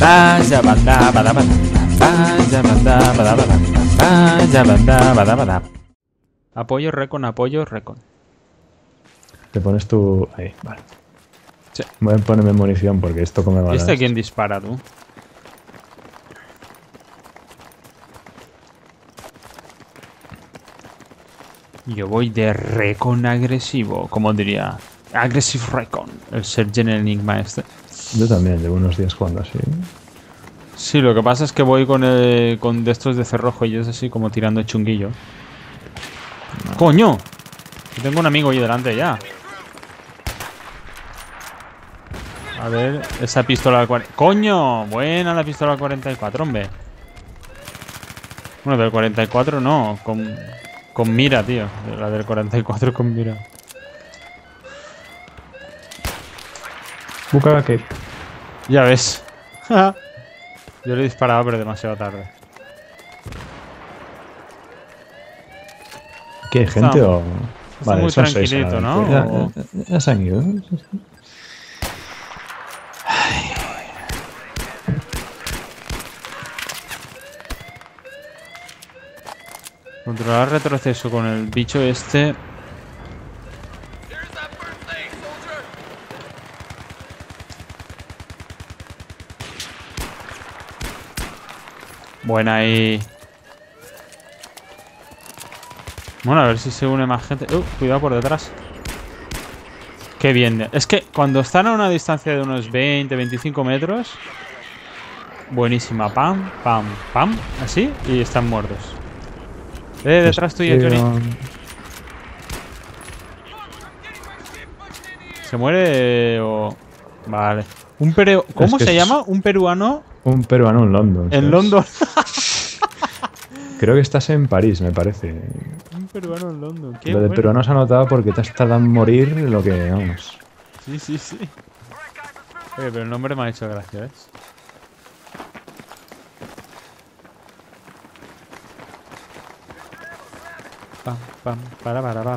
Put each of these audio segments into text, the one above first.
Vaya banda, bada, bada. Vaya banda, bada, bada. Vaya banda, bada, bada. Apoyo, recon, apoyo, recon. Te pones tú... Ahí, vale. Sí. Voy a ponerme munición porque esto come balas. ¿Viste quién dispara, tú? Yo voy de recon agresivo, como diría. Aggressive recon. El Sergeant Enigma este. Yo también llevo unos días jugando así. Sí, lo que pasa es que voy con de estos de cerrojo y es así como tirando chunguillo. No. ¡Coño! Yo tengo un amigo ahí delante ya. A ver, esa pistola al 40. ¡Coño! Buena la pistola al 44, hombre. Bueno, del 44 no, con mira, tío. La del 44 con mira. Busca que... Ya ves. Yo le he disparado, pero demasiado tarde. ¿Qué hay gente Está, o...? está muy tranquilito, ¿no? Ya se han ido. Controlar retroceso con el bicho este. Buena ahí. Bueno, a ver si se une más gente. Cuidado por detrás. Qué bien. Es que cuando están a una distancia de unos 20-25 metros. Buenísima. Pam, pam, pam. Así. Y están muertos. Detrás tuyo, Johnny. ¿Se muere o...? Vale. ¿Cómo se llama? ¿Un peruano? Un peruano en London. En London. Creo que estás en París, me parece. Un peruano en London. Lo de peruano se ha notado porque te has tardado en morir lo que... Vamos. Sí, sí, sí. Oye, pero el nombre me ha hecho gracia, ¿ves? Pam, pam, para.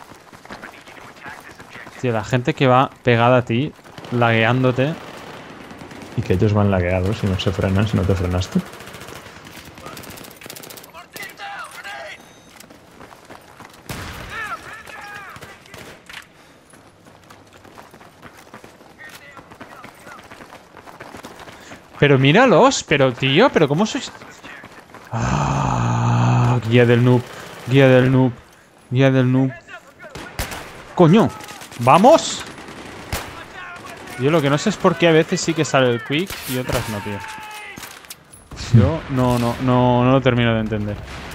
Tío, la gente que va pegada a ti, lagueándote. Y que ellos van lagueados si no se frenan, si no te frenaste. Pero míralos, pero tío, pero ¿cómo sois? Guía del noob, guía del noob, guía del noob. ¡Coño! ¡Vamos! Yo lo que no sé es por qué a veces sí que sale el quick y otras no, tío. Yo no lo termino de entender.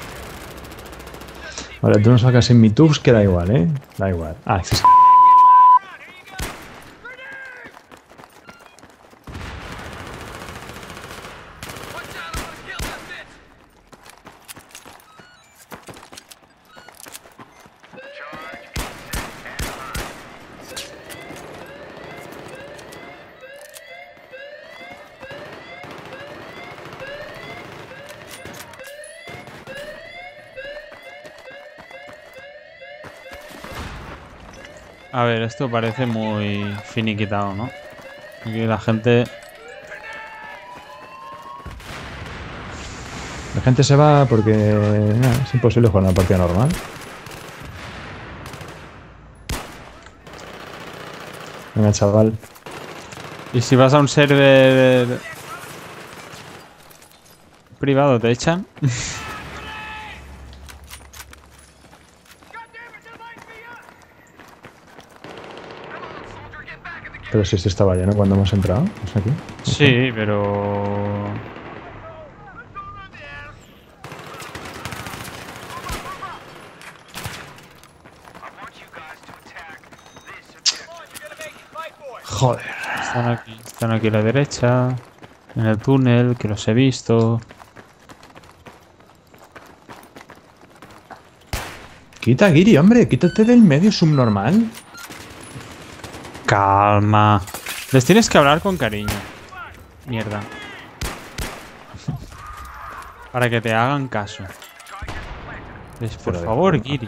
Vale, tú no sacas en mi tubs que da igual, ¿eh? Da igual. Ah, sí. A ver, esto parece muy finiquitado, ¿no? Aquí la gente... La gente se va porque es imposible jugar una partida normal. Venga, chaval. Y si vas a un server privado, ¿te echan? Pero si se estaba lleno cuando hemos entrado. ¿Es aquí? Sí, pero... Joder. Están aquí a la derecha. En el túnel, que los he visto. Quita, Giri, hombre. Quítate del medio, subnormal. Calma. Les tienes que hablar con cariño. Mierda. Para que te hagan caso. Por favor, Giri.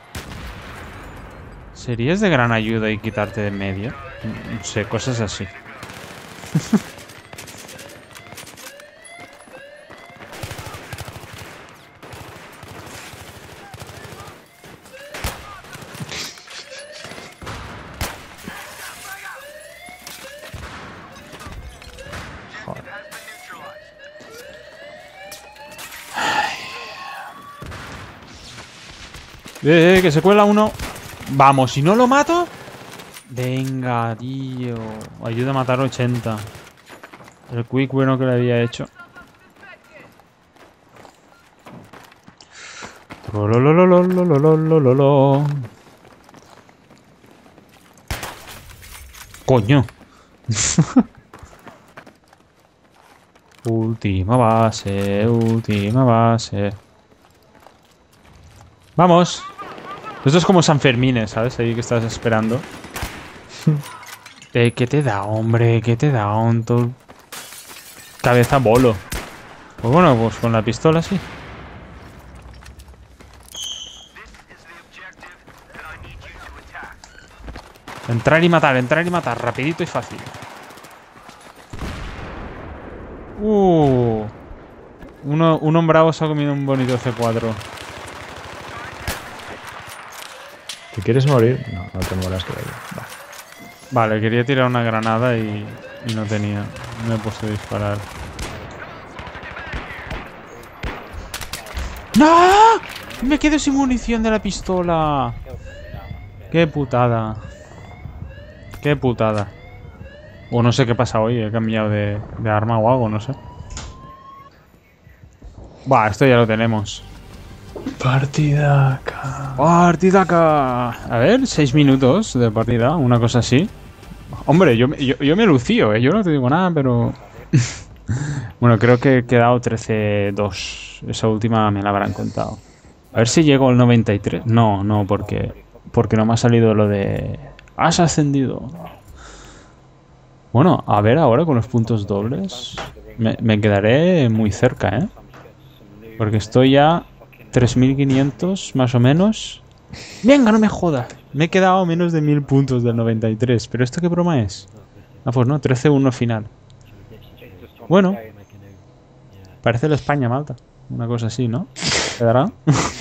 ¿Serías de gran ayuda y quitarte de medio? No sé, cosas así. Que se cuela uno. Vamos, si no lo mato. Venga, tío. Ayuda a matar 80. El quick bueno que le había hecho. Coño. Última base, última base. Vamos. Esto es como San Fermín, ¿sabes? Ahí que estás esperando. ¿Qué te da, hombre? ¿Qué te da? Cabeza bolo. Pues bueno, pues con la pistola sí. Entrar y matar, rapidito y fácil. Un bravo se ha comido un bonito C4. ¿Te quieres morir? No, no te mueras, creo yo. Vale, quería tirar una granada y no tenía. No me he puesto a disparar. ¡No! Me quedo sin munición de la pistola. ¡Qué putada! ¡Qué putada! O no sé qué pasa hoy, he cambiado de arma o algo, no sé. Buah, esto ya lo tenemos. Partidaca. Partidaca. A ver, 6 minutos de partida, una cosa así. Hombre, yo me lucío, ¿eh? Yo no te digo nada, pero... Bueno, creo que he quedado 13-2. Esa última me la habrán contado. A ver si llego al 93. No, porque no me ha salido lo de... ¡Has ascendido! Bueno, a ver ahora con los puntos dobles. Me quedaré muy cerca, ¿eh? Porque estoy ya 3500 más o menos. Venga, no me jodas. Me he quedado a menos de 1000 puntos del 93. ¿Pero esto qué broma es? Ah, pues no, 13-1 final. Bueno. Parece la España-Malta. Una cosa así, ¿no? ¿Quedará?